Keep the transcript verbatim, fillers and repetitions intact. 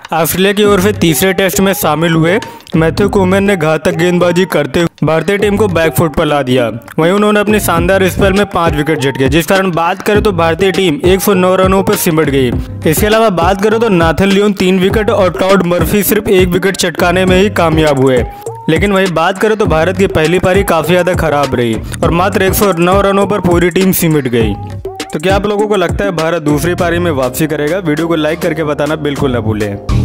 Australia की ओर से तीसरे टेस्ट में शामिल हुए मैथ्यू कुमेन ने घातक गेंदबाजी करते हुए भारतीय टीम को बैकफुट पर ला दिया। वहीं उन्होंने अपनी शानदार स्पेल में पांच विकेट झटके, जिस कारण बात करें तो भारतीय टीम एक सौ नौ रनों पर सिमट गई। इसके अलावा बात करें तो नाथन लियोन तीन विकेट और टॉड मर्फी सिर्फ एक विकेट चटकाने में ही कामयाब हुए। लेकिन वही बात करें तो भारत की पहली पारी काफ़ी ज़्यादा खराब रही और मात्र एक सौ नौ रनों पर पूरी टीम सिमट गई। तो क्या आप लोगों को लगता है भारत दूसरी पारी में वापसी करेगा? वीडियो को लाइक करके बताना बिल्कुल न भूलें।